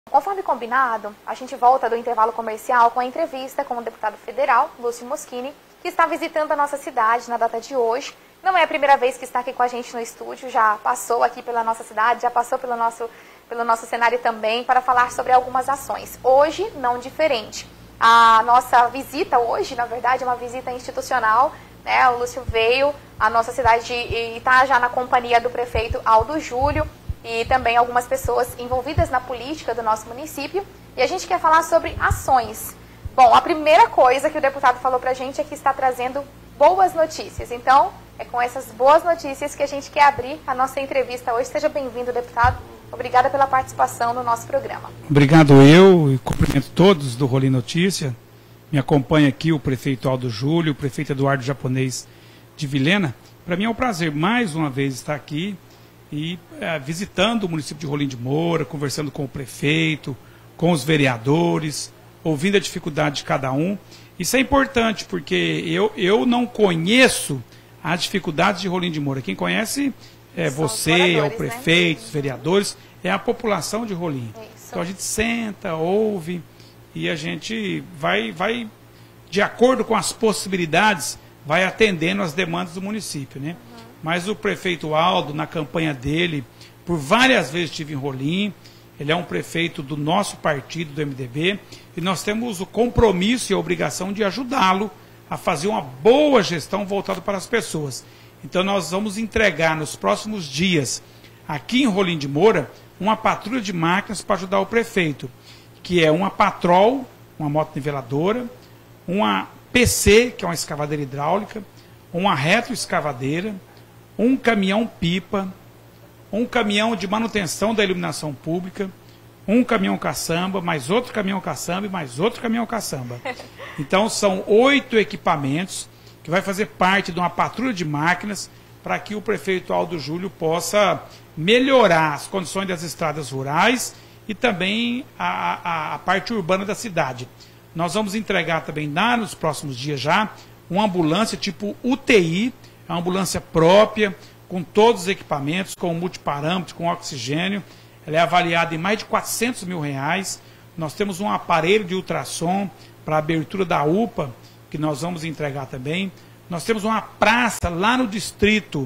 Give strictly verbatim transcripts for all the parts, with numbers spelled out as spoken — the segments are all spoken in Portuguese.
Conforme combinado, a gente volta do intervalo comercial com a entrevista com o deputado federal, Lúcio Moschini, que está visitando a nossa cidade na data de hoje. Não é a primeira vez que está aqui com a gente no estúdio, já passou aqui pela nossa cidade, já passou pelo nosso, pelo nosso cenário também para falar sobre algumas ações. Hoje, não diferente. A nossa visita hoje, na verdade, é uma visita institucional, né? O Lúcio veio à nossa cidade e está já na companhia do prefeito Aldo Júlio e também algumas pessoas envolvidas na política do nosso município. E a gente quer falar sobre ações. Bom, a primeira coisa que o deputado falou para a gente é que está trazendo boas notícias. Então, é com essas boas notícias que a gente quer abrir a nossa entrevista hoje. Seja bem-vindo, deputado. Obrigada pela participação no nosso programa. Obrigado eu, e cumprimento todos do Rolim Notícia. Me acompanha aqui o prefeito Aldo Júlio, o prefeito Eduardo Japonês de Vilhena. Para mim é um prazer mais uma vez estar aqui e é, visitando o município de Rolim de Moura, conversando com o prefeito, com os vereadores, ouvindo a dificuldade de cada um. Isso é importante porque eu, eu não conheço as dificuldades de Rolim de Moura. Quem conhece é você, é o prefeito, né? Os vereadores, é a população de Rolim. Isso. Então a gente senta, ouve e a gente vai, vai, de acordo com as possibilidades, vai atendendo as demandas do município, né? Uhum. Mas o prefeito Aldo, na campanha dele, por várias vezes estive em Rolim, ele é um prefeito do nosso partido, do M D B, e nós temos o compromisso e a obrigação de ajudá-lo a fazer uma boa gestão voltada para as pessoas. Então nós vamos entregar nos próximos dias, aqui em Rolim de Moura, uma patrulha de máquinas para ajudar o prefeito, que é uma Patrol, uma moto niveladora, uma P C, que é uma escavadeira hidráulica, uma retroescavadeira, um caminhão-pipa, um caminhão de manutenção da iluminação pública, um caminhão caçamba, mais outro caminhão caçamba e mais outro caminhão caçamba. Então são oito equipamentos que vai fazer parte de uma patrulha de máquinas para que o prefeito Aldo Júlio possa melhorar as condições das estradas rurais e também a, a, a parte urbana da cidade. Nós vamos entregar também, lá nos próximos dias já, uma ambulância tipo U T I, uma ambulância própria, com todos os equipamentos, com multiparâmetro, com oxigênio. Ela é avaliada em mais de quatrocentos mil reais. Nós temos um aparelho de ultrassom para a abertura da U P A, que nós vamos entregar também. Nós temos uma praça lá no distrito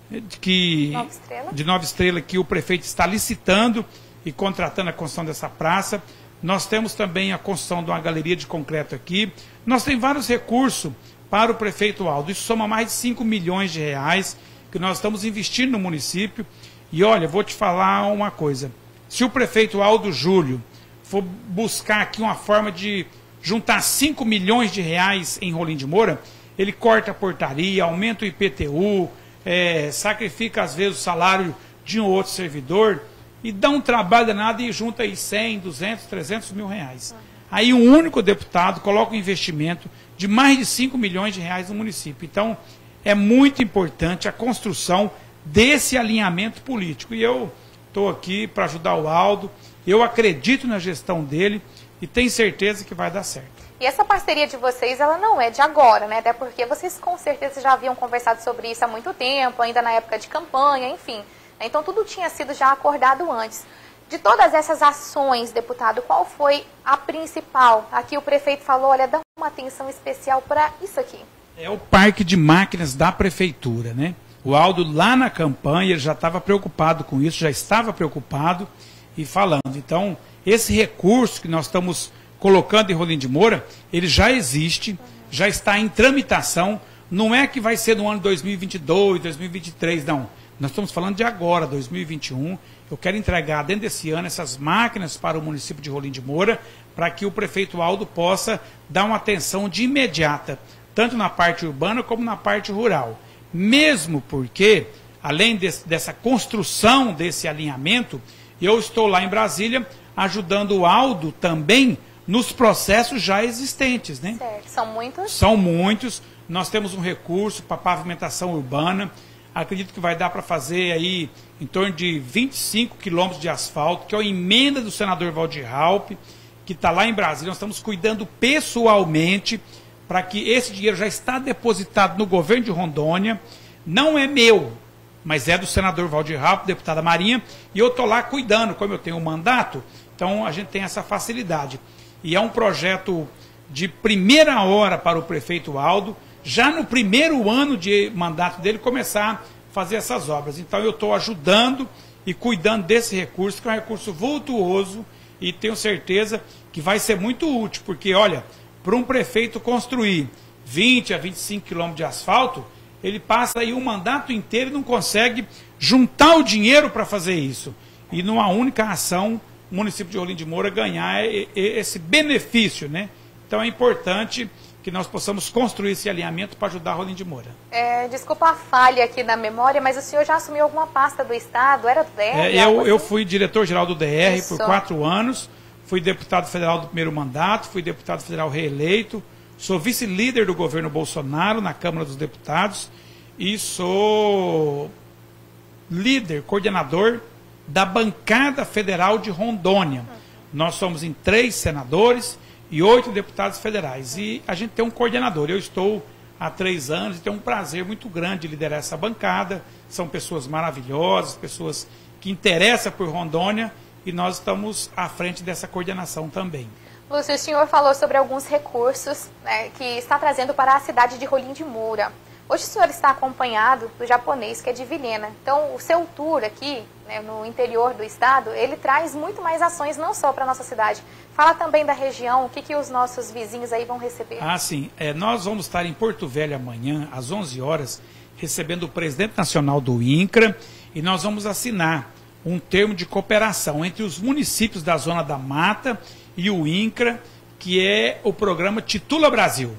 que, Nova Estrela. de Nova Estrela, que o prefeito está licitando e contratando a construção dessa praça. Nós temos também a construção de uma galeria de concreto aqui. Nós temos vários recursos para o prefeito Aldo. Isso soma mais de cinco milhões de reais que nós estamos investindo no município. E olha, vou te falar uma coisa. Se o prefeito Aldo Júlio for buscar aqui uma forma de juntar cinco milhões de reais em Rolim de Moura, ele corta a portaria, aumenta o I P T U, é, sacrifica às vezes o salário de um outro servidor e dá um trabalho danado e junta aí cem, duzentos, trezentos mil reais. Aí um único deputado coloca um investimento de mais de cinco milhões de reais no município. Então é muito importante a construção desse alinhamento político. E eu estou aqui para ajudar o Aldo, eu acredito na gestão dele e tenho certeza que vai dar certo. E essa parceria de vocês, ela não é de agora, né? Até porque vocês com certeza já haviam conversado sobre isso há muito tempo, ainda na época de campanha, enfim. Então tudo tinha sido já acordado antes. De todas essas ações, deputado, qual foi a principal? Aqui o prefeito falou, olha, dá uma atenção especial para isso aqui. É o parque de máquinas da prefeitura, né? O Aldo, lá na campanha, ele já estava preocupado com isso, já estava preocupado e falando. Então, esse recurso que nós estamos colocando em Rolim de Moura, ele já existe, uhum. já está em tramitação. Não é que vai ser no ano dois mil e vinte e dois, dois mil e vinte e três, não. Nós estamos falando de agora, dois mil e vinte e um. Eu quero entregar dentro desse ano essas máquinas para o município de Rolim de Moura, para que o prefeito Aldo possa dar uma atenção de imediata, tanto na parte urbana como na parte rural. Mesmo porque, além desse, dessa construção desse alinhamento, eu estou lá em Brasília ajudando o Aldo também nos processos já existentes, né? Certo. São muitos? São muitos. Nós temos um recurso para pavimentação urbana. Acredito que vai dar para fazer aí em torno de vinte e cinco quilômetros de asfalto, que é a emenda do senador Valdir Raupp, que está lá em Brasília. Nós estamos cuidando pessoalmente para que esse dinheiro já está depositado no governo de Rondônia. Não é meu, mas é do senador Valdir Raupp, deputada Marinha, e eu estou lá cuidando, como eu tenho um mandato, Então a gente tem essa facilidade. E é um projeto de primeira hora para o prefeito Aldo, já no primeiro ano de mandato dele, começar a fazer essas obras. Então eu estou ajudando e cuidando desse recurso, que é um recurso vultuoso, e tenho certeza que vai ser muito útil, porque, olha, para um prefeito construir vinte a vinte e cinco quilômetros de asfalto, ele passa aí um mandato inteiro e não consegue juntar o dinheiro para fazer isso. E numa única ação, o município de Rolim de Moura ganhar esse benefício, né? Então é importante que nós possamos construir esse alinhamento para ajudar Rolim de Moura. É, desculpa a falha aqui na memória, mas o senhor já assumiu alguma pasta do Estado? Era do D R? É, eu, assim? eu fui diretor-geral do D R Isso. por quatro anos, fui deputado federal do primeiro mandato, fui deputado federal reeleito, sou vice-líder do governo Bolsonaro na Câmara dos Deputados e sou líder, coordenador da bancada federal de Rondônia. Nós somos em três senadores e oito deputados federais. E a gente tem um coordenador. Eu estou há três anos e tenho um prazer muito grande de liderar essa bancada. São pessoas maravilhosas, pessoas que interessam por Rondônia e nós estamos à frente dessa coordenação também. Lúcio, o senhor falou sobre alguns recursos, né, que está trazendo para a cidade de Rolim de Moura. Hoje o senhor está acompanhado do japonês, que é de Vilhena. Então, o seu tour aqui, né, no interior do estado, ele traz muito mais ações, não só para a nossa cidade. Fala também da região, o que, que os nossos vizinhos aí vão receber. Ah, sim. É, nós vamos estar em Porto Velho amanhã, às onze horas, recebendo o presidente nacional do INCRA, e nós vamos assinar um termo de cooperação entre os municípios da Zona da Mata e o INCRA, que é o programa Titula Brasil.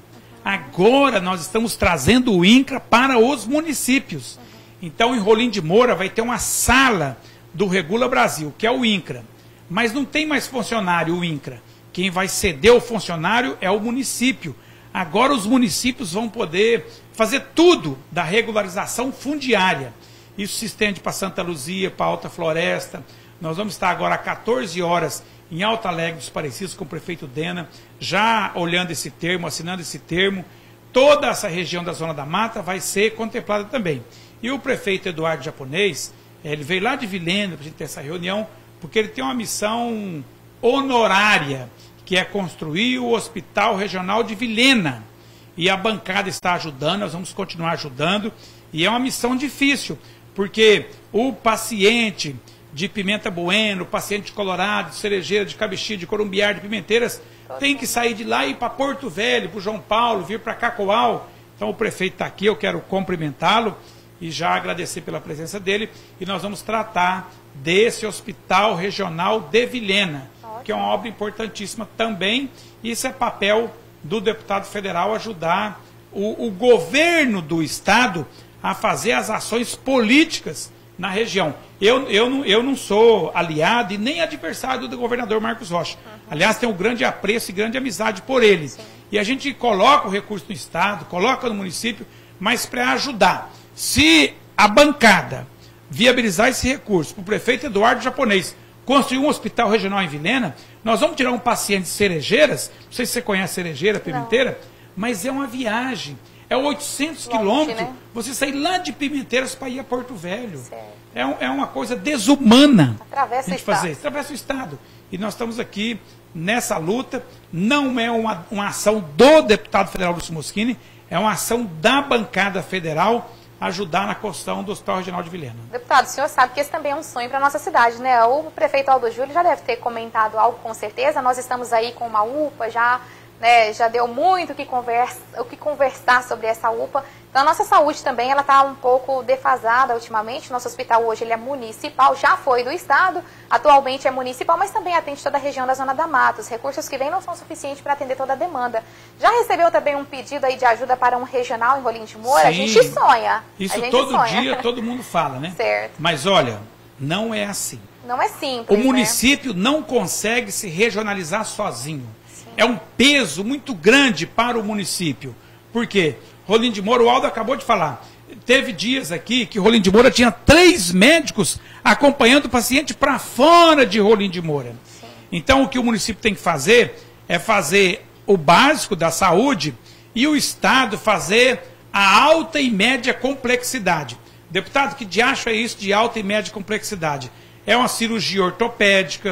Agora nós estamos trazendo o INCRA para os municípios. Então, em Rolim de Moura vai ter uma sala do Regula Brasil, que é o INCRA. Mas não tem mais funcionário o INCRA. Quem vai ceder o funcionário é o município. Agora os municípios vão poder fazer tudo da regularização fundiária. Isso se estende para Santa Luzia, para Alta Floresta. Nós vamos estar agora às quatorze horas em Alto Alegre dos Parecis, com o prefeito Dena, já olhando esse termo, assinando esse termo. Toda essa região da Zona da Mata vai ser contemplada também. E o prefeito Eduardo Japonês, ele veio lá de Vilhena para a gente ter essa reunião, porque ele tem uma missão honorária, que é construir o Hospital Regional de Vilhena. E a bancada está ajudando, nós vamos continuar ajudando. E é uma missão difícil, porque o paciente de Pimenta Bueno, paciente de Colorado, de Cerejeira, de Cabixi, de Corumbiar, de Pimenteiras, tem que sair de lá e ir para Porto Velho, para o João Paulo, vir para Cacoal. Então o prefeito está aqui, eu quero cumprimentá-lo e já agradecer pela presença dele. E nós vamos tratar desse Hospital Regional de Vilhena, que é uma obra importantíssima também. Isso é papel do deputado federal ajudar o, o governo do estado a fazer as ações políticas na região. Eu, eu, não, eu não sou aliado e nem adversário do governador Marcos Rocha. Uhum. Aliás, tenho um grande apreço e grande amizade por ele. Sim. E a gente coloca o recurso no estado, coloca no município, mas para ajudar. Se a bancada viabilizar esse recurso para o prefeito Eduardo Japonês construir um hospital regional em Vilhena, nós vamos tirar um paciente de Cerejeiras, não sei se você conhece Cerejeira, Pimenteira, não. Mas é uma viagem. É oitocentos quilômetros, né? Você sair lá de Pimenteiras para ir a Porto Velho. É, um, é uma coisa desumana. Atravessa a gente fazer. Atravessa o estado. E nós estamos aqui nessa luta. Não é uma, uma ação do deputado federal Lúcio Moschini, é uma ação da bancada federal ajudar na construção do Hospital Regional de Vilhena. Deputado, o senhor sabe que esse também é um sonho para a nossa cidade, né? O prefeito Aldo Júlio já deve ter comentado algo com certeza. Nós estamos aí com uma U P A já... Né, já deu muito o que, conversa, o que conversar sobre essa U P A. Então a nossa saúde também ela está um pouco defasada ultimamente. Nosso hospital hoje ele é municipal, já foi do estado, atualmente é municipal, mas também atende toda a região da Zona da Mata. Os recursos que vêm não são suficientes para atender toda a demanda. Já recebeu também um pedido aí de ajuda para um regional em Rolim de Moura? Sim, a gente sonha. Isso a gente todo sonha. dia todo mundo fala, né? Certo. Mas olha, não é assim. Não é simples. O município né? não consegue se regionalizar sozinho. É um peso muito grande para o município. Por quê? Rolim de Moura, o Aldo acabou de falar, teve dias aqui que Rolim de Moura tinha três médicos acompanhando o paciente para fora de Rolim de Moura. Sim. Então, o que o município tem que fazer é fazer o básico da saúde e o Estado fazer a alta e média complexidade. Deputado, que diacho é isso de alta e média complexidade? É uma cirurgia ortopédica,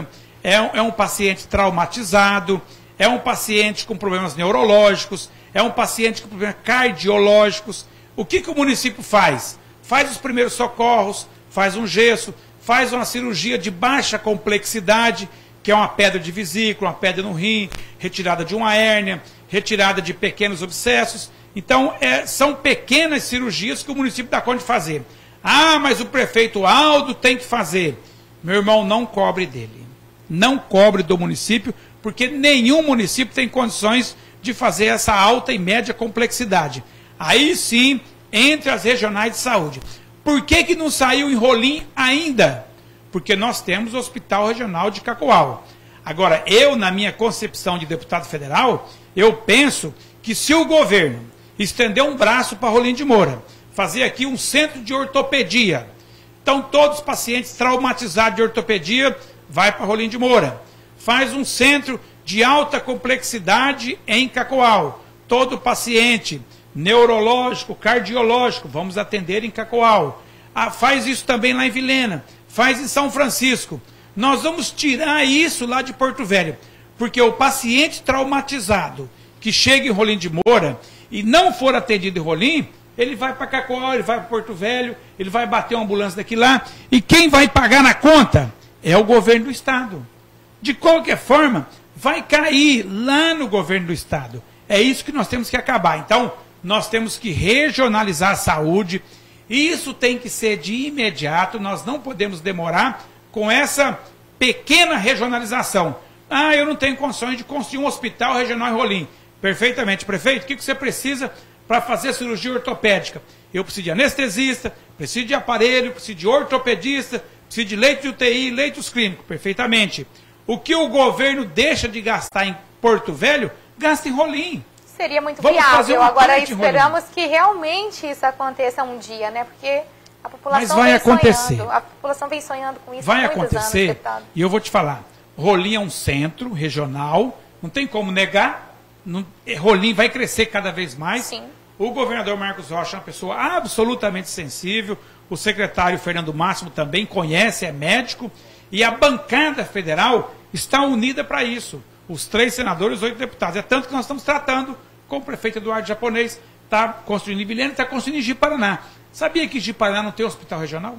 é, é um paciente traumatizado, é um paciente com problemas neurológicos, é um paciente com problemas cardiológicos. O que, que o município faz? Faz os primeiros socorros, faz um gesso, faz uma cirurgia de baixa complexidade, que é uma pedra de vesícula, uma pedra no rim, retirada de uma hérnia, retirada de pequenos abscessos. Então, é, são pequenas cirurgias que o município dá conta de fazer. Ah, mas o prefeito Aldo tem que fazer. Meu irmão, não cobre dele. Não cobre do município, porque nenhum município tem condições de fazer essa alta e média complexidade. Aí sim, entre as regionais de saúde. Por que que não saiu em Rolim ainda? Porque nós temos o Hospital Regional de Cacoal. Agora, eu, na minha concepção de deputado federal, eu penso que se o governo estender um braço para Rolim de Moura, fazer aqui um centro de ortopedia, então todos os pacientes traumatizados de ortopedia vai para Rolim de Moura. Faz um centro de alta complexidade em Cacoal. Todo paciente neurológico, cardiológico, vamos atender em Cacoal. Ah, faz isso também lá em Vilhena. Faz em São Francisco. Nós vamos tirar isso lá de Porto Velho, porque o paciente traumatizado que chega em Rolim de Moura e não for atendido em Rolim, ele vai para Cacoal, ele vai para Porto Velho, ele vai bater uma ambulância daqui lá, e quem vai pagar na conta é o governo do estado. De qualquer forma, vai cair lá no governo do estado. É isso que nós temos que acabar. Então, nós temos que regionalizar a saúde. Isso tem que ser de imediato, nós não podemos demorar com essa pequena regionalização. Ah, eu não tenho condições de construir um hospital regional em Rolim. Perfeitamente, prefeito, o que você precisa para fazer cirurgia ortopédica? Eu preciso de anestesista, preciso de aparelho, preciso de ortopedista, preciso de leito de U T I, leitos clínicos. Perfeitamente. O que o governo deixa de gastar em Porto Velho, gasta em Rolim. Seria muito Vamos viável. Agora esperamos Rolim. que realmente isso aconteça um dia, né? Porque a população Mas vai vem acontecer. sonhando. A população vem sonhando com isso vai há muitos acontecer, anos, deputado. E eu vou te falar, Rolim é um centro regional, não tem como negar, não, Rolim vai crescer cada vez mais. Sim. O governador Marcos Rocha é uma pessoa absolutamente sensível, o secretário Fernando Máximo também conhece, é médico, e a bancada federal está unida para isso. Os três senadores, os oito deputados. É tanto que nós estamos tratando com o prefeito Eduardo Japonês, está construindo em Vilhena, está construindo em Ji-Paraná. Sabia que Ji-Paraná não tem hospital regional?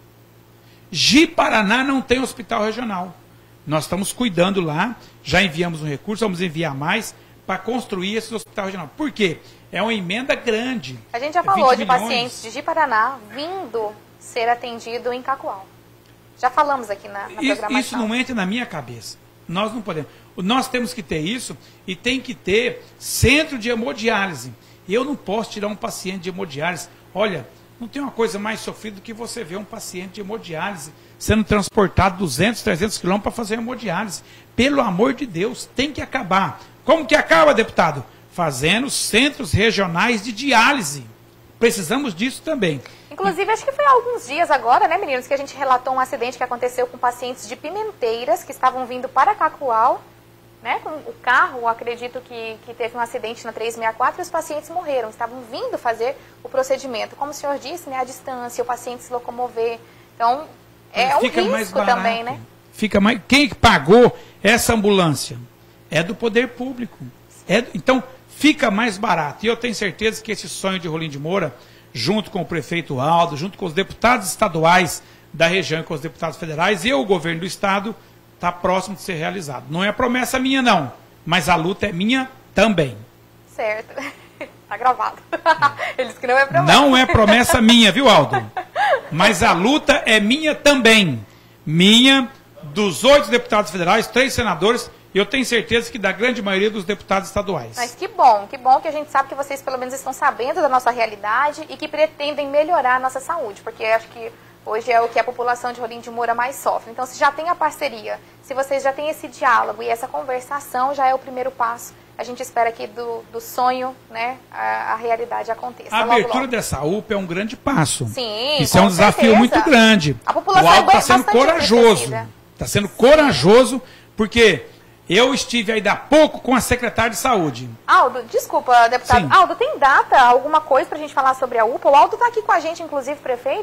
Ji-Paraná não tem hospital regional. Nós estamos cuidando lá, já enviamos um recurso, vamos enviar mais para construir esse hospital regional. Por quê? É uma emenda grande. A gente já falou de pacientes de Ji-Paraná vindo ser atendido em Cacoal. Já falamos aqui na, na isso, programação. Isso não entra na minha cabeça. Nós não podemos. Nós temos que ter isso e tem que ter centro de hemodiálise. Eu não posso tirar um paciente de hemodiálise. Olha, não tem uma coisa mais sofrida do que você ver um paciente de hemodiálise sendo transportado duzentos, trezentos quilômetros para fazer hemodiálise. Pelo amor de Deus, tem que acabar. Como que acaba, deputado? Fazendo centros regionais de diálise. Precisamos disso também. Inclusive, acho que foi há alguns dias agora, né, meninos, que a gente relatou um acidente que aconteceu com pacientes de Pimenteiras que estavam vindo para Cacoal, né, com o carro, acredito que, que teve um acidente na trezentos e sessenta e quatro e os pacientes morreram, estavam vindo fazer o procedimento. Como o senhor disse, né, a distância, o paciente se locomover. Então, é um Fica risco mais barato. também, né? Fica mais... Quem pagou essa ambulância? É do poder público. É... Então, fica mais barato. E eu tenho certeza que esse sonho de Rolim de Moura, junto com o prefeito Aldo, junto com os deputados estaduais da região e com os deputados federais e o governo do estado, está próximo de ser realizado. Não é promessa minha, não, mas a luta é minha também. Certo. Está gravado. Eles que não é promessa. Não é promessa minha, viu, Aldo? Mas a luta é minha também. Minha, dos oito deputados federais, três senadores, e eu tenho certeza que da grande maioria dos deputados estaduais. Mas que bom, que bom que a gente sabe que vocês pelo menos estão sabendo da nossa realidade e que pretendem melhorar a nossa saúde, porque eu acho que hoje é o que a população de Rolim de Moura mais sofre. Então, se já tem a parceria, se vocês já têm esse diálogo e essa conversação, já é o primeiro passo. A gente espera que do, do sonho, né, a, a realidade aconteça. A logo, abertura logo. dessa U P A é um grande passo. Sim, Isso é um certeza. desafio muito grande. A população o Aldo está é sendo bastante corajoso. enriquecida. Está sendo corajoso, porque eu estive ainda há pouco com a secretária de saúde. Aldo, desculpa, deputado. Sim. Aldo, tem data, alguma coisa para a gente falar sobre a U P A? O Aldo está aqui com a gente, inclusive, prefeito.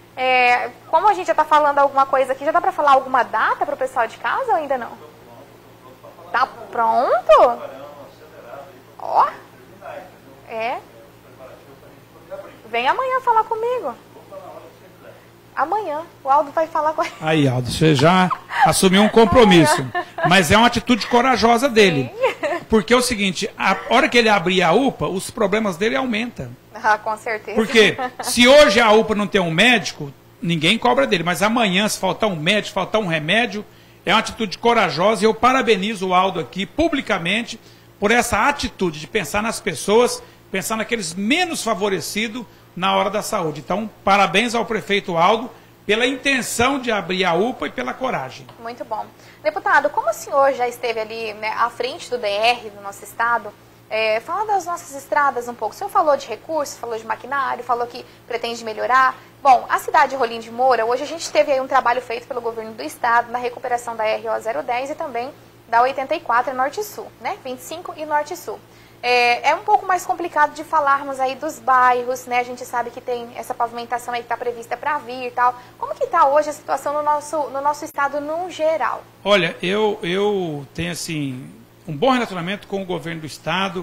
É, como a gente já está falando alguma coisa aqui, já dá para falar alguma data para o pessoal de casa ou ainda não? Tá pronto? Ó. É. Vem amanhã falar comigo. Amanhã. O Aldo vai falar com ele. Aí, Aldo, você já assumiu um compromisso. Mas é uma atitude corajosa dele. Sim. Porque é o seguinte, a hora que ele abrir a U P A, os problemas dele aumentam. Ah, com certeza. Porque se hoje a U P A não tem um médico, ninguém cobra dele. Mas amanhã, se faltar um médico, faltar um remédio, é uma atitude corajosa. E eu parabenizo o Aldo aqui, publicamente, por essa atitude de pensar nas pessoas, pensar naqueles menos favorecidos na hora da saúde. Então, parabéns ao prefeito Aldo pela intenção de abrir a U P A e pela coragem. Muito bom. Deputado, como o senhor já esteve ali, né, à frente do D R do nosso estado, é, fala das nossas estradas um pouco. O senhor falou de recursos, falou de maquinário, falou que pretende melhorar. Bom, a cidade de Rolim de Moura, hoje a gente teve aí um trabalho feito pelo governo do estado na recuperação da R O zero dez e também da oitenta e quatro Norte e Sul, né? vinte e cinco e Norte e Sul. É, é um pouco mais complicado de falarmos aí dos bairros, né? A gente sabe que tem essa pavimentação aí que está prevista para vir e tal. Como que está hoje a situação no nosso, no nosso estado no geral? Olha, eu, eu tenho assim um bom relacionamento com o governo do estado.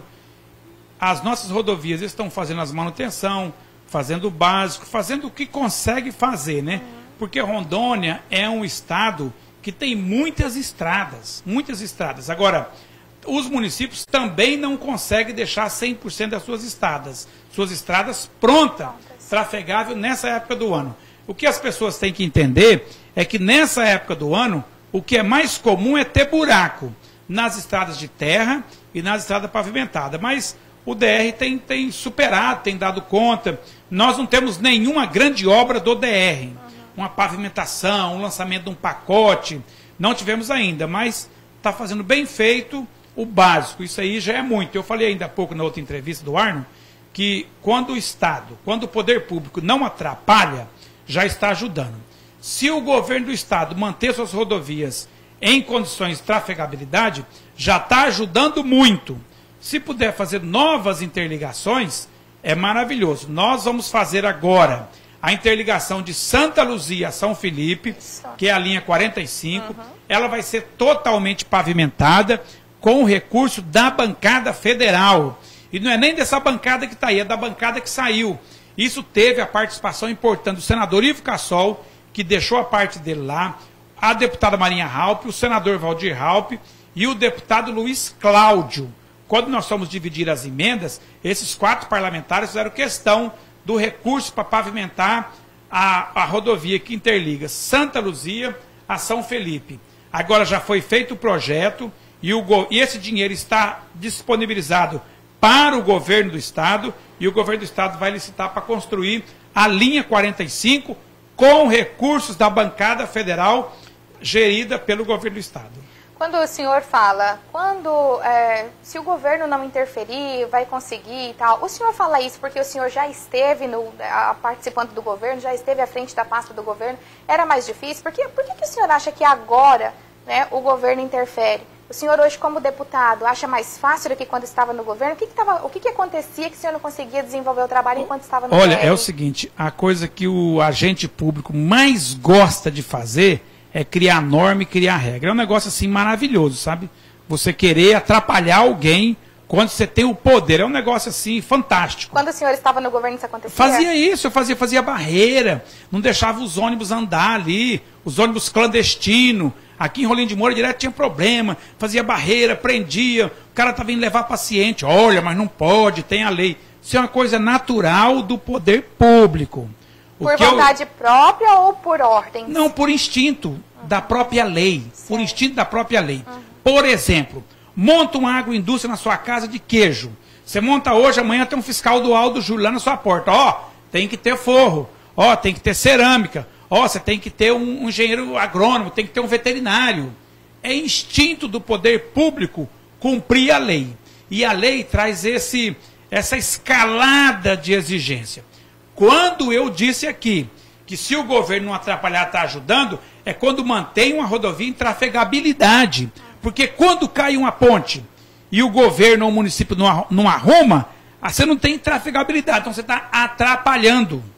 As nossas rodovias estão fazendo as manutenção, fazendo o básico, fazendo o que consegue fazer, né? Uhum. Porque Rondônia é um estado que tem muitas estradas, muitas estradas. Agora, os municípios também não conseguem deixar cem por cento das suas estradas, suas estradas prontas, trafegável nessa época do ano. O que as pessoas têm que entender é que nessa época do ano, o que é mais comum é ter buraco nas estradas de terra e nas estradas pavimentadas. Mas o D R tem, tem superado, tem dado conta. Nós não temos nenhuma grande obra do D R. Uma pavimentação, um lançamento de um pacote, não tivemos ainda, mas está fazendo bem feito o básico, isso aí já é muito. Eu falei ainda há pouco na outra entrevista do Arno, que quando o Estado, quando o poder público não atrapalha, já está ajudando. Se o governo do Estado manter suas rodovias em condições de trafegabilidade, já está ajudando muito. Se puder fazer novas interligações, é maravilhoso. Nós vamos fazer agora a interligação de Santa Luzia a São Felipe, Isso. que é a linha quarenta e cinco, uhum. ela vai ser totalmente pavimentada com o recurso da bancada federal. E não é nem dessa bancada que está aí, é da bancada que saiu. Isso teve a participação importante do senador Ivo Cassol, que deixou a parte dele lá, a deputada Marinha Raupp, o senador Valdir Raupp e o deputado Luiz Cláudio. Quando nós fomos dividir as emendas, esses quatro parlamentares fizeram questão do recurso para pavimentar a, a rodovia que interliga Santa Luzia a São Felipe. Agora já foi feito o projeto e, o, e esse dinheiro está disponibilizado para o governo do estado e o governo do estado vai licitar para construir a linha quarenta e cinco com recursos da bancada federal gerida pelo governo do estado. Quando o senhor fala, quando é, se o governo não interferir, vai conseguir e tal, o senhor fala isso porque o senhor já esteve no, a, participando do governo, já esteve à frente da pasta do governo, era mais difícil? Por que, por que, que o senhor acha que agora, né, o governo interfere? O senhor hoje como deputado acha mais fácil do que quando estava no governo? O que, que, tava, o que, que acontecia que o senhor não conseguia desenvolver o trabalho enquanto estava no governo? Olha, é o seguinte, a coisa que o agente público mais gosta de fazer é criar norma e criar regra. É um negócio assim maravilhoso, sabe? Você querer atrapalhar alguém quando você tem o poder. É um negócio assim fantástico. Quando o senhor estava no governo isso acontecia? Fazia isso, eu fazia, fazia barreira, não deixava os ônibus andar ali, os ônibus clandestinos. Aqui em Rolim de Moura direto tinha problema, fazia barreira, prendia, o cara estava indo levar paciente. Olha, mas não pode, tem a lei. Isso é uma coisa natural do poder público. Por vontade eu... própria ou por ordem? Não, por instinto uhum. da própria lei. Certo. Por instinto da própria lei. Uhum. Por exemplo, monta uma agroindústria na sua casa de queijo. Você monta hoje, amanhã tem um fiscal do Aldo Júlio lá na sua porta. Ó, tem que ter forro. Ó, tem que ter cerâmica. Ó, você tem que ter um, um engenheiro agrônomo, tem que ter um veterinário. É instinto do poder público cumprir a lei. E a lei traz esse, essa escalada de exigência. Quando eu disse aqui que se o governo não atrapalhar está ajudando, é quando mantém uma rodovia em trafegabilidade. Porque quando cai uma ponte e o governo ou o município não arruma, você não tem trafegabilidade, então você está atrapalhando. Uhum.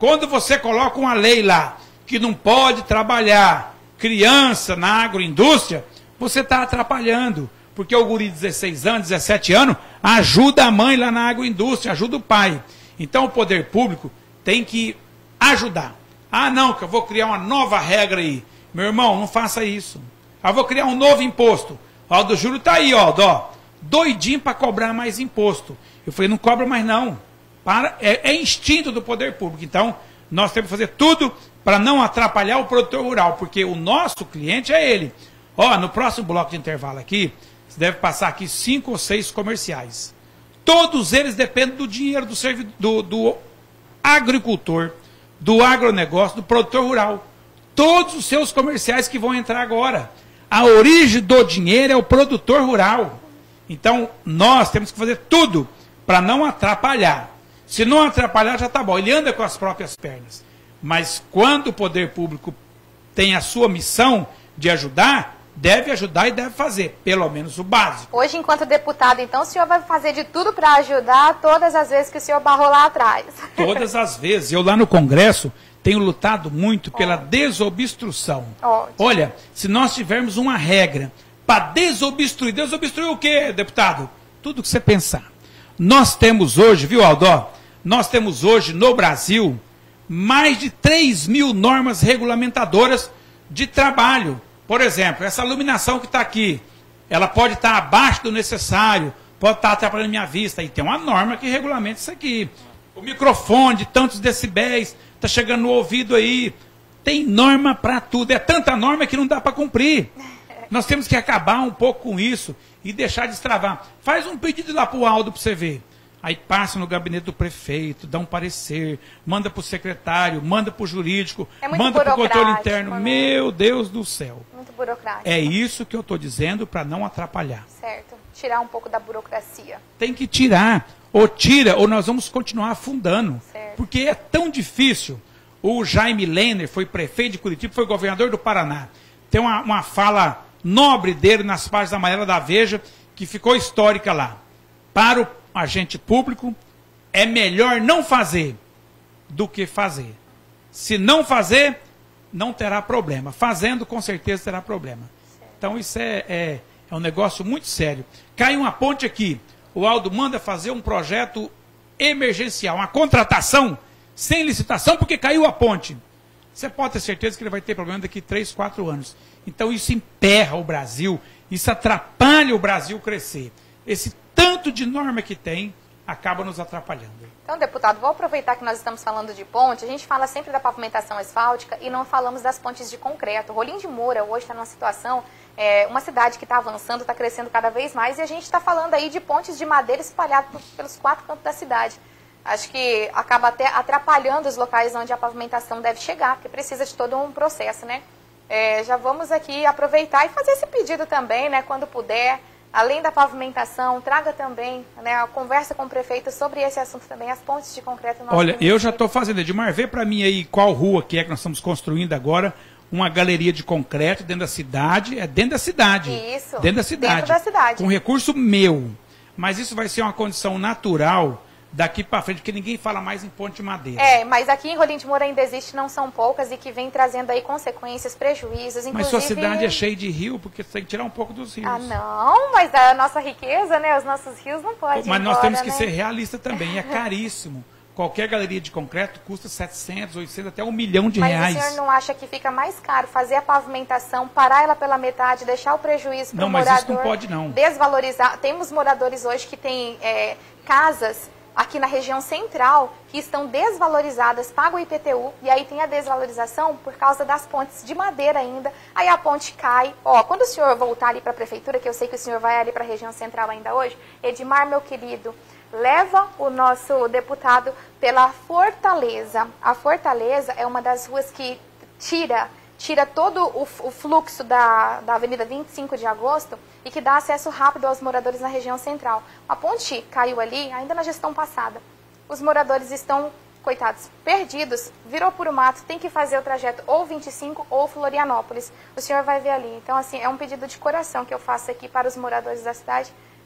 Quando você coloca uma lei lá que não pode trabalhar criança na agroindústria, você está atrapalhando. Porque o guri de dezesseis anos, dezessete anos, ajuda a mãe lá na agroindústria, ajuda o pai. Então o poder público tem que ajudar. Ah, não, que eu vou criar uma nova regra aí. Meu irmão, não faça isso. Ah, vou criar um novo imposto. O Aldo Júlio está aí, ó, ó, doidinho para cobrar mais imposto. Eu falei, não cobra mais não. Para, é, é instinto do poder público. Então, nós temos que fazer tudo para não atrapalhar o produtor rural, porque o nosso cliente é ele. Ó, no próximo bloco de intervalo aqui, você deve passar aqui cinco ou seis comerciais. Todos eles dependem do dinheiro do, servidor, do, do agricultor, do agronegócio, do produtor rural. Todos os seus comerciais que vão entrar agora. A origem do dinheiro é o produtor rural. Então, nós temos que fazer tudo para não atrapalhar. Se não atrapalhar, já está bom. Ele anda com as próprias pernas. Mas quando o poder público tem a sua missão de ajudar, deve ajudar e deve fazer, pelo menos o básico. Hoje, enquanto deputado, então, o senhor vai fazer de tudo para ajudar todas as vezes que o senhor barrou lá atrás. Todas as vezes. Eu lá no Congresso tenho lutado muito pela oh. desobstrução. Oh, Olha, se nós tivermos uma regra para desobstruir, desobstruir o quê, deputado? Tudo que você pensar. Nós temos hoje, viu, Aldó? Nós temos hoje no Brasil mais de três mil normas regulamentadoras de trabalho. Por exemplo, essa iluminação que está aqui, ela pode estar abaixo do necessário, pode estar atrapalhando minha vista. E tem uma norma que regulamenta isso aqui. O microfone de tantos decibéis, está chegando no ouvido aí. Tem norma para tudo. É tanta norma que não dá para cumprir. Nós temos que acabar um pouco com isso e deixar de extravar. Faz um pedido lá para o Aldo para você ver. Aí passa no gabinete do prefeito, dá um parecer, manda para o secretário, manda para o jurídico, é manda para o controle interno. Né? Meu Deus do céu. Muito burocrático. É isso que eu estou dizendo para não atrapalhar. Certo. Tirar um pouco da burocracia. Tem que tirar. Ou tira, ou nós vamos continuar afundando. Certo. Porque é tão difícil. O Jaime Lerner foi prefeito de Curitiba, foi governador do Paraná. Tem uma, uma fala nobre dele nas páginas amarelas da Veja, que ficou histórica lá. Para o agente público, é melhor não fazer do que fazer. Se não fazer, não terá problema. Fazendo, com certeza, terá problema. Então, isso é, é, é um negócio muito sério. Cai uma ponte aqui, o Aldo manda fazer um projeto emergencial, uma contratação sem licitação, porque caiu a ponte. Você pode ter certeza que ele vai ter problema daqui três, quatro anos. Então, isso emperra o Brasil, isso atrapalha o Brasil crescer. Esse tanto de norma que tem, acaba nos atrapalhando. Então, deputado, vou aproveitar que nós estamos falando de ponte. A gente fala sempre da pavimentação asfáltica e não falamos das pontes de concreto. O Rolim de Moura hoje está numa situação, é, uma cidade que está avançando, está crescendo cada vez mais, e a gente está falando aí de pontes de madeira espalhadas pelos quatro cantos da cidade. Acho que acaba até atrapalhando os locais onde a pavimentação deve chegar, porque precisa de todo um processo, né? É, já vamos aqui aproveitar e fazer esse pedido também, né, quando puder. Além da pavimentação, traga também, né, a conversa com o prefeito sobre esse assunto também, as pontes de concreto. No Olha, eu já estou fazendo, Edmar, vê para mim aí qual rua que é que nós estamos construindo agora, uma galeria de concreto dentro da cidade, é dentro da cidade. Isso, dentro da cidade. Dentro da cidade. Com recurso meu. Mas isso vai ser uma condição natural daqui para frente, porque ninguém fala mais em ponte de madeira. É, mas aqui em Rolim de Moura ainda existe, não são poucas, e que vem trazendo aí consequências, prejuízos, inclusive... Mas sua cidade é cheia de rio, porque você tem que tirar um pouco dos rios. Ah, não, mas a nossa riqueza, né, os nossos rios não podem ir Mas nós embora, temos que né? ser realistas também, é caríssimo. Qualquer galeria de concreto custa setecentos, oitocentos, até um milhão de mas reais. Mas o senhor não acha que fica mais caro fazer a pavimentação, parar ela pela metade, deixar o prejuízo para o morador? Não, mas isso não pode não. Desvalorizar. Temos moradores hoje que têm é, casas aqui na região central, que estão desvalorizadas, pagam o I P T U, e aí tem a desvalorização por causa das pontes de madeira ainda, aí a ponte cai. Ó, quando o senhor voltar ali para a prefeitura, que eu sei que o senhor vai ali para a região central ainda hoje, Edmar, meu querido, leva o nosso deputado pela Fortaleza. A Fortaleza é uma das ruas que tira... tira todo o, o fluxo da, da Avenida vinte e cinco de agosto e que dá acesso rápido aos moradores na região central. A ponte caiu ali ainda na gestão passada. Os moradores estão, coitados, perdidos, virou puro mato, tem que fazer o trajeto ou vinte e cinco ou Florianópolis. O senhor vai ver ali. Então, assim, é um pedido de coração que eu faço aqui para os moradores da cidade,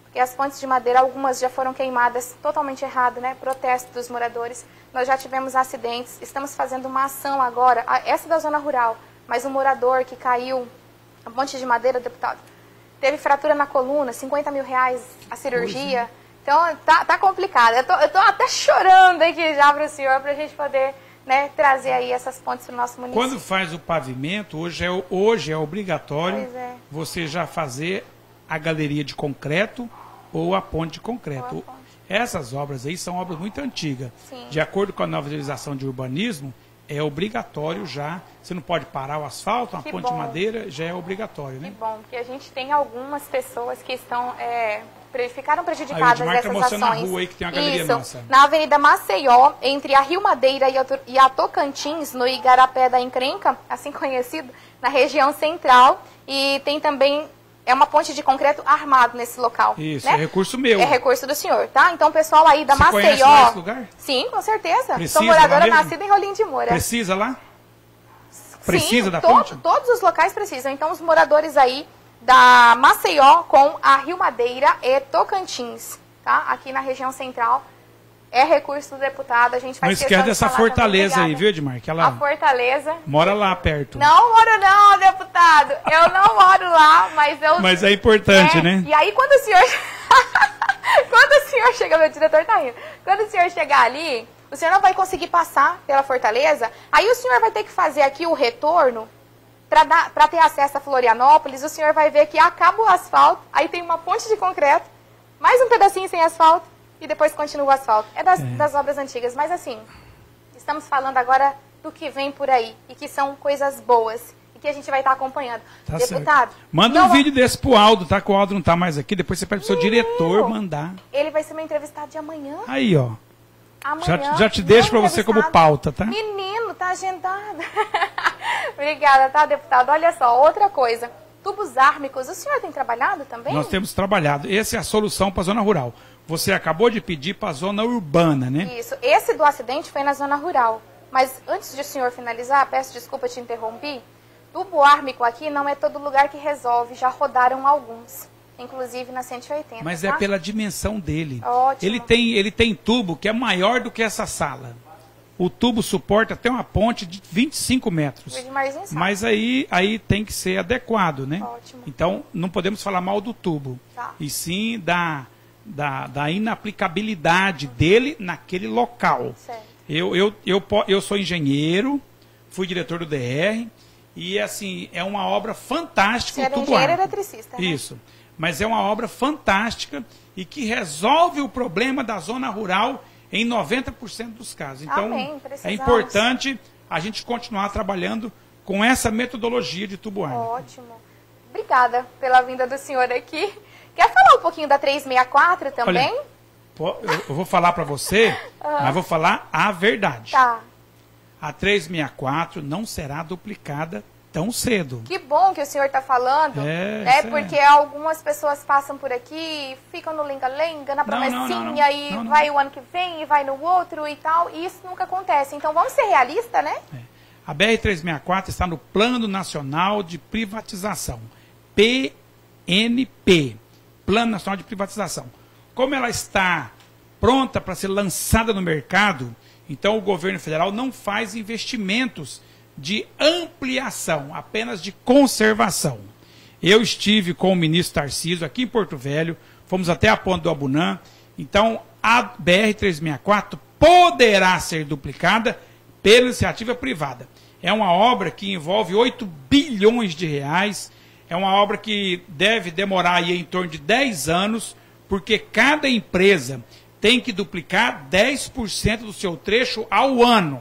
porque as pontes de madeira, algumas já foram queimadas totalmente errado, né? Protesto dos moradores. Nós já tivemos acidentes, estamos fazendo uma ação agora, essa da zona rural, mas um morador que caiu, a ponte de madeira, deputado, teve fratura na coluna, cinquenta mil reais a cirurgia. Pois, então, tá, tá complicado. Eu tô, eu tô até chorando aqui já para o senhor, para a gente poder, né, trazer aí essas pontes para o nosso município. Quando faz o pavimento, hoje é, hoje é obrigatório é. você já fazer a galeria de concreto ou a ponte de concreto. Ponte. Essas obras aí são obras muito antigas. Sim. De acordo com a nova legislação de urbanismo, é obrigatório já. Você não pode parar o asfalto, uma que ponte bom. de madeira já é obrigatório, né? Que bom, porque a gente tem algumas pessoas que estão... É... ficaram prejudicadas aí, essas tá ações. Na rua aí que tem uma galeria Isso, nossa. Na Avenida Maceió, entre a Rio Madeira e a Tocantins, no Igarapé da Encrenca, assim conhecido, na região central. E tem também, é uma ponte de concreto armado nesse local. Isso, né? é recurso meu. É recurso do senhor, tá? Então o pessoal aí da Você Maceió... conhece lá esse lugar? Sim, com certeza. Precisa, Sou moradora nascida em Rolim de Moura. Precisa lá? Precisa Sim, da to ponte? Todos os locais precisam. Então os moradores aí da Maceió com a Rio Madeira e Tocantins, tá? Aqui na região central, é recurso do deputado, a gente faz Não esquece dessa fortaleza também, aí, viu, Edmar? Que ela a fortaleza. Mora lá perto. Não moro não, deputado. Eu não moro lá, mas eu... Mas é importante, é, né? E aí quando o senhor... quando o senhor chegar, meu diretor tá rindo. Quando o senhor chegar ali, o senhor não vai conseguir passar pela fortaleza, aí o senhor vai ter que fazer aqui o retorno. Para ter acesso a Florianópolis, o senhor vai ver que acaba o asfalto, aí tem uma ponte de concreto, mais um pedacinho sem asfalto, e depois continua o asfalto. É das, é das obras antigas, mas assim, estamos falando agora do que vem por aí, e que são coisas boas, e que a gente vai estar acompanhando. Tá Deputado... Certo. Manda não... um vídeo desse pro Aldo, tá? Que o Aldo não tá mais aqui, depois você pede pro seu Menino, diretor mandar. Ele vai ser meu entrevistado de amanhã. Aí, ó. Amanhã, já, já te deixo para você como pauta, tá? Menino, tá agendado. Obrigada, tá, deputado? Olha só, outra coisa. Tubos ármicos, o senhor tem trabalhado também? Nós temos trabalhado. Essa é a solução para a zona rural. Você acabou de pedir para a zona urbana, né? Isso. Esse do acidente foi na zona rural. Mas antes de o senhor finalizar, peço desculpa, te interrompi. Tubo ármico aqui não é todo lugar que resolve. Já rodaram alguns. Inclusive na cento e oitenta. Mas tá? é pela dimensão dele. Ótimo. Ele tem, ele tem tubo que é maior do que essa sala. O tubo suporta até uma ponte de vinte e cinco metros. Mas aí, aí tem que ser adequado, né? Ótimo. Então, não podemos falar mal do tubo. Tá. E sim da, da, da inaplicabilidade dele naquele local. Certo. Eu, eu, eu, eu sou engenheiro, fui diretor do D R, e assim, é uma obra fantástica. Você o tubo engenheiro ármico. eletricista, né? Isso. Mas é uma obra fantástica e que resolve o problema da zona rural em noventa por cento dos casos. Então, Amém, é importante a gente continuar trabalhando com essa metodologia de tubo ármico. Ótimo. Obrigada pela vinda do senhor aqui. Quer falar um pouquinho da trezentos e sessenta e quatro também? Olha, eu vou falar para você, uhum. mas vou falar a verdade. Tá. A trezentos e sessenta e quatro não será duplicada tão cedo. Que bom que o senhor está falando, é, né? Porque é. algumas pessoas passam por aqui, ficam no lenga-lenga, na promessinha, não, não, não, e não, não. vai o ano que vem, e vai no outro e tal, e isso nunca acontece. Então vamos ser realistas, né? É. A B R trezentos e sessenta e quatro está no Plano Nacional de Privatização, P N P, Plano Nacional de Privatização. Como ela está pronta para ser lançada no mercado, então o governo federal não faz investimentos de ampliação, apenas de conservação. Eu estive com o ministro Tarcísio aqui em Porto Velho, fomos até a ponte do Abunã, então a B R trezentos e sessenta e quatro poderá ser duplicada pela iniciativa privada. É uma obra que envolve oito bilhões de reais, é uma obra que deve demorar aí em torno de dez anos, porque cada empresa tem que duplicar dez por cento do seu trecho ao ano.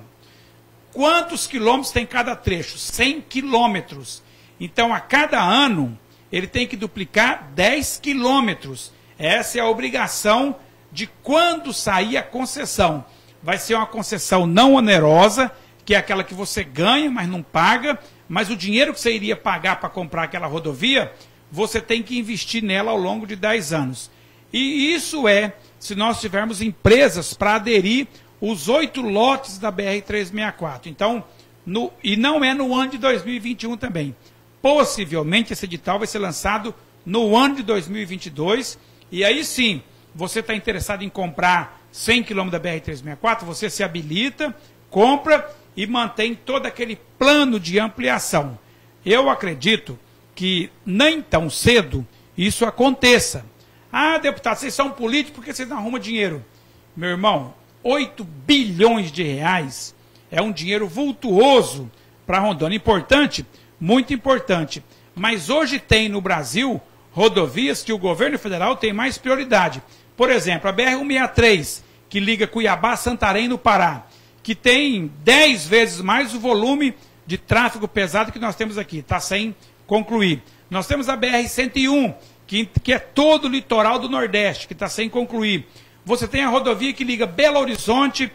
Quantos quilômetros tem cada trecho? cem quilômetros. Então, a cada ano, ele tem que duplicar dez quilômetros. Essa é a obrigação de quando sair a concessão. Vai ser uma concessão não onerosa, que é aquela que você ganha, mas não paga, mas o dinheiro que você iria pagar para comprar aquela rodovia, você tem que investir nela ao longo de dez anos. E isso é, se nós tivermos empresas para aderir os oito lotes da B R trezentos e sessenta e quatro. Então, no, e não é no ano de dois mil e vinte e um também. Possivelmente esse edital vai ser lançado no ano de dois mil e vinte e dois E aí sim, você está interessado em comprar cem quilômetros da B R trezentos e sessenta e quatro, você se habilita, compra e mantém todo aquele plano de ampliação. Eu acredito que nem tão cedo isso aconteça. Ah, deputado, vocês são políticos porque vocês não arrumam dinheiro. Meu irmão, oito bilhões de reais é um dinheiro vultuoso para Rondônia. Importante? Muito importante. Mas hoje tem no Brasil rodovias que o governo federal tem mais prioridade. Por exemplo, a B R cento e sessenta e três, que liga Cuiabá a Santarém, no Pará, que tem dez vezes mais o volume de tráfego pesado que nós temos aqui. Está sem concluir. Nós temos a B R cento e um, que, que é todo o litoral do Nordeste, que está sem concluir. Você tem a rodovia que liga Belo Horizonte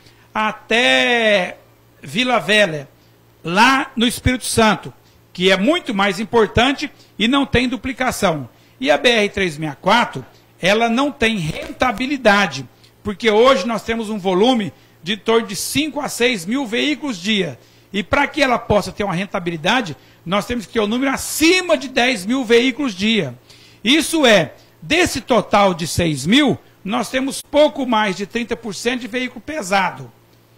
até Vila Velha, lá no Espírito Santo, que é muito mais importante e não tem duplicação. E a B R trezentos e sessenta e quatro, ela não tem rentabilidade, porque hoje nós temos um volume de torno de cinco a seis mil veículos dia. E para que ela possa ter uma rentabilidade, nós temos que ter um número acima de dez mil veículos dia. Isso é, desse total de seis mil, nós temos pouco mais de trinta por cento de veículo pesado.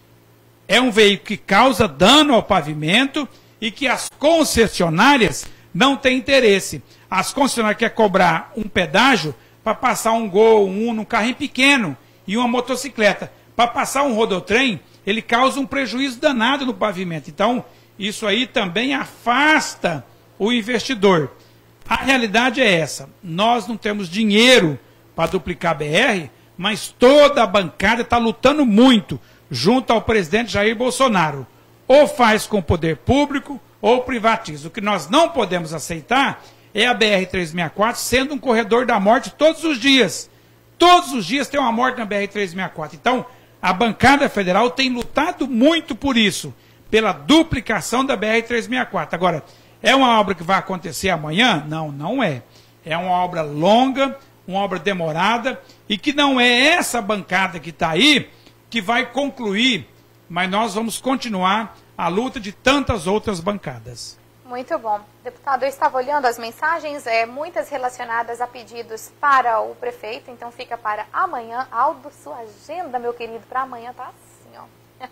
É um veículo que causa dano ao pavimento e que as concessionárias não têm interesse. As concessionárias querem cobrar um pedágio para passar um Gol, um Uno, um carrinho pequeno e uma motocicleta. Para passar um rodotrem, ele causa um prejuízo danado no pavimento. Então, isso aí também afasta o investidor. A realidade é essa. Nós não temos dinheiro para duplicar a B R, mas toda a bancada está lutando muito junto ao presidente Jair Bolsonaro. Ou faz com o poder público, ou privatiza. O que nós não podemos aceitar é a B R trezentos e sessenta e quatro sendo um corredor da morte todos os dias. Todos os dias tem uma morte na B R trezentos e sessenta e quatro. Então, a bancada federal tem lutado muito por isso, pela duplicação da B R trezentos e sessenta e quatro. Agora, é uma obra que vai acontecer amanhã? Não, não é. É uma obra longa, uma obra demorada, e que não é essa bancada que está aí que vai concluir, mas nós vamos continuar a luta de tantas outras bancadas. Muito bom. Deputado, eu estava olhando as mensagens, é, muitas relacionadas a pedidos para o prefeito, então fica para amanhã. Aldo, sua agenda, meu querido, para amanhã tá assim, ó.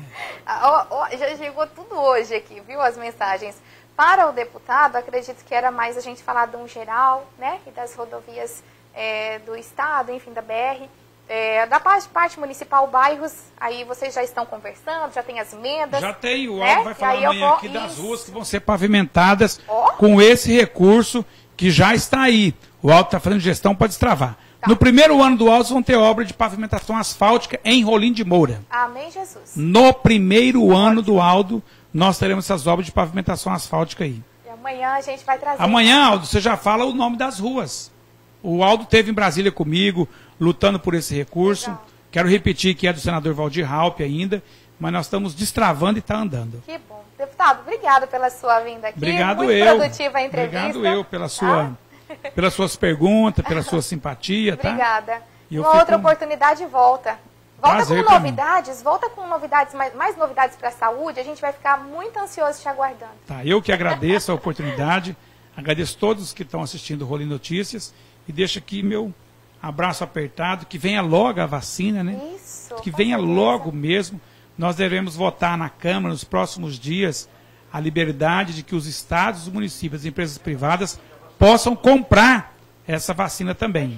ó, ó. Já chegou tudo hoje aqui, viu, as mensagens. Para o deputado, acredito que era mais a gente falar de um geral, né, e das rodovias é, do estado, enfim, da B R. É, da parte, parte municipal, bairros, aí vocês já estão conversando, já tem as emendas. Já tem, o né? Aldo vai falar amanhã vou... aqui das Isso. ruas que vão ser pavimentadas oh. com esse recurso que já está aí. O Aldo está fazendo gestão para destravar. Tá. No primeiro ano do Aldo vão ter obra de pavimentação asfáltica em Rolim de Moura. Amém, Jesus. No primeiro Ótimo. ano do Aldo, nós teremos essas obras de pavimentação asfáltica aí. E amanhã a gente vai trazer. Amanhã, Aldo, você já fala o nome das ruas. O Aldo esteve em Brasília comigo, lutando por esse recurso. Legal. Quero repetir que é do senador Valdir Raupp ainda, mas nós estamos destravando e está andando. Que bom. Deputado, obrigado pela sua vinda aqui. Obrigado Muito eu. produtiva a entrevista. Obrigado eu pela sua, tá? pelas suas perguntas, pela sua simpatia. Tá? Obrigada. E uma outra com... oportunidade volta. Volta Prazer com novidades, volta com novidades, mais, mais novidades para a saúde. A gente vai ficar muito ansioso te aguardando. Tá, eu que agradeço a oportunidade, agradeço todos que estão assistindo o Rolim Notícias e deixo aqui meu abraço apertado, que venha logo a vacina, né? Isso, que venha certeza. logo mesmo. Nós devemos votar na Câmara nos próximos dias a liberdade de que os estados, os municípios, as empresas privadas possam comprar essa vacina também.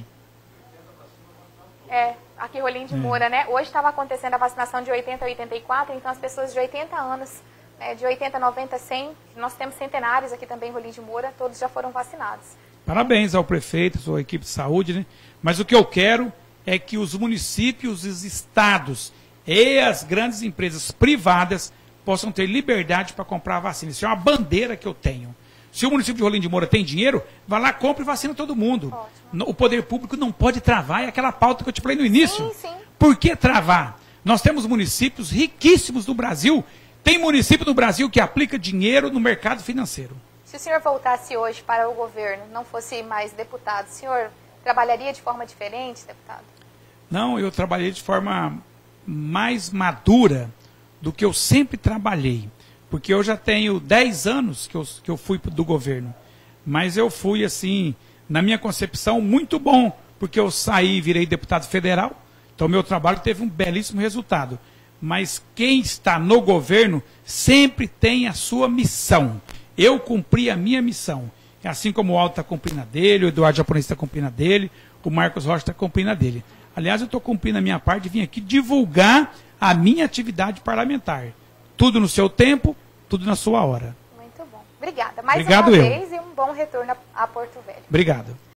É, aqui Rolim de Moura, é. né? Hoje estava acontecendo a vacinação de oitenta a oitenta e quatro, então as pessoas de oitenta anos, né, de oitenta, noventa, cem, nós temos centenários aqui também em Rolim de Moura, todos já foram vacinados. Parabéns ao prefeito, à sua equipe de saúde, né? Mas o que eu quero é que os municípios, os estados e as grandes empresas privadas possam ter liberdade para comprar a vacina. Isso é uma bandeira que eu tenho. Se o município de Rolim de Moura tem dinheiro, vai lá, compre e vacina todo mundo. Ótimo. O poder público não pode travar, é aquela pauta que eu te falei no início. Sim, sim. Por que travar? Nós temos municípios riquíssimos no Brasil. Tem município no Brasil que aplica dinheiro no mercado financeiro. Se o senhor voltasse hoje para o governo, não fosse mais deputado, o senhor trabalharia de forma diferente, deputado? Não, eu trabalhei de forma mais madura do que eu sempre trabalhei. Porque eu já tenho dez anos que eu, que eu fui do governo. Mas eu fui, assim, na minha concepção, muito bom porque eu saí e virei deputado federal, então meu trabalho teve um belíssimo resultado. Mas quem está no governo sempre tem a sua missão. Eu cumpri a minha missão. Assim como o Aldo está cumprindo a dele, o Eduardo Japonês está cumprindo a dele, o Marcos Rocha está cumprindo a dele. Aliás, eu estou cumprindo a minha parte de vir aqui divulgar a minha atividade parlamentar. Tudo no seu tempo, tudo na sua hora. Muito bom. Obrigada. Mais Obrigado uma eu. vez e um bom retorno a Porto Velho. Obrigado.